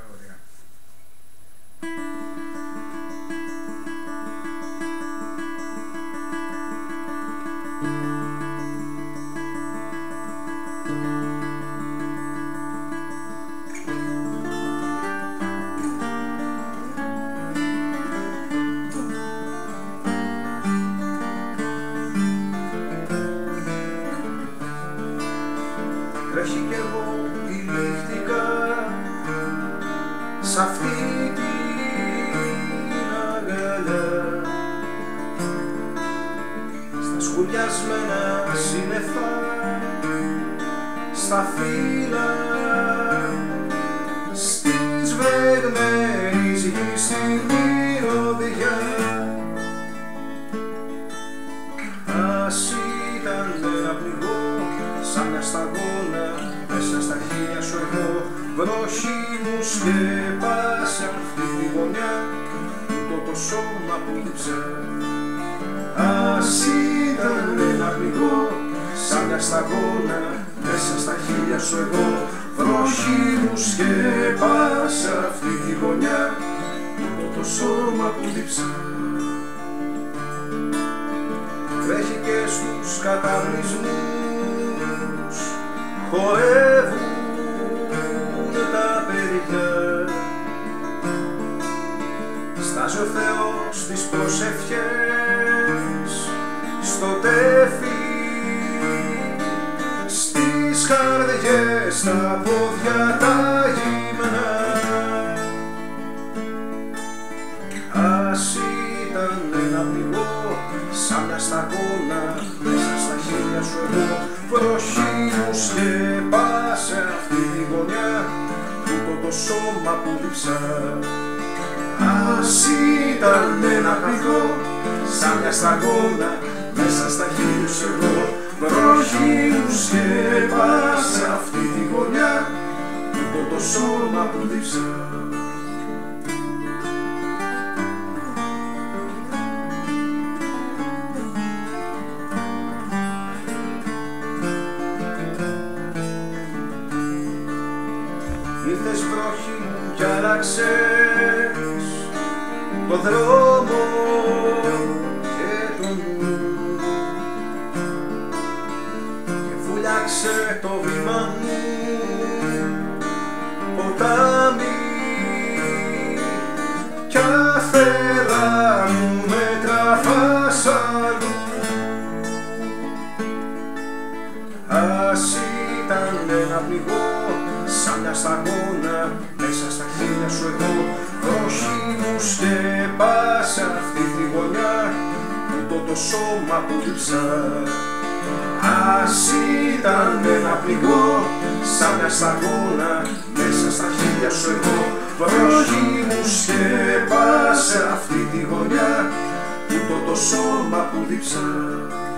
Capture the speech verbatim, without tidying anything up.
Ωραία. Τρέχει κι εγώ τυλίχτηκα σ' αυτή την αγκαλιά, στα σκουριασμένα σύννεφα, στα φύλλα, στη σβεγμένη γη, στη μυρωδιά. Ας ήταν ένα πληγό σαν μια σταγόνα, μέσα στα χείλια σου εγώ, βροχή μου σκέπασε αυτή τη γωνιά, τούτο το σώμα που λείψε. Ας ήταν ένα πληγό σαν μια σταγόνα, μέσα στα χείλια σου εγώ, βροχή μου σκέπασε αυτή τη γωνιά, τούτο το σώμα που λείψε. Τρέχει και στους καταβλισμούς, χορεύουν τα παιδιά, στάζει ο Θεός τις προσευχές στο τέφι, στις καρδιές τα πόδια τα γυμνά. Ας ήταν ένα πληγό σαν μια σταγόνα, μέσα στα χείλια σου εγώ, βροχή μου σκέπασε αυτή τη γωνιά, τούτο το σώμα που λείψα. Ας ήταν ένα πληγό σαν μια σταγόνα, μέσα στα χείλια σου εγώ, βροχή μου σκέπασε αυτή τη γωνιά, τούτο το σώμα που λείψα. Ήρθες βροχή μου κι άλλαξες το δρόμο και το νου και φούλιαξε το βήμα μου ποτάμι κι αφέλα μου με τραβάς αλλού. Ας ήταν ένα πληγό σαν μια σταγόνα, μέσα στα χείλια σου εγώ, βροχή μου σκέπασε αυτή τη γωνιά, τούτο το σώμα που λείψα. Ας ήταν ένα πληγό σαν μια σταγόνα, μέσα στα χείλια σου εγώ, βροχή μου σκέπασε αυτή τη γωνιά, τούτο το σώμα που λείψα.